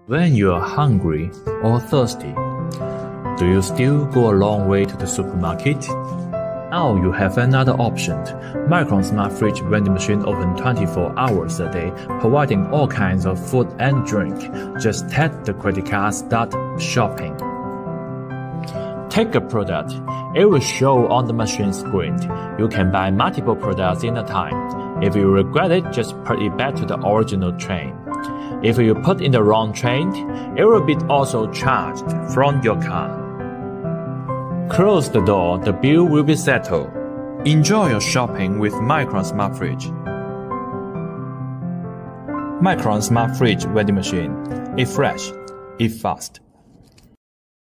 When you are hungry or thirsty, do you still go a long way to the supermarket? Now you have another option. Micron Smart Fridge vending machine open 24 hours a day, providing all kinds of food and drink. Just tap the credit card, start shopping. Take a product. It will show on the machine screen. You can buy multiple products in a time. If you regret it, just put it back to the original train. If you put in the wrong train, it will be also charged from your car. Close the door, the bill will be settled. Enjoy your shopping with Micron Smart Fridge. Micron Smart Fridge vending machine. Eat fresh, eat fast.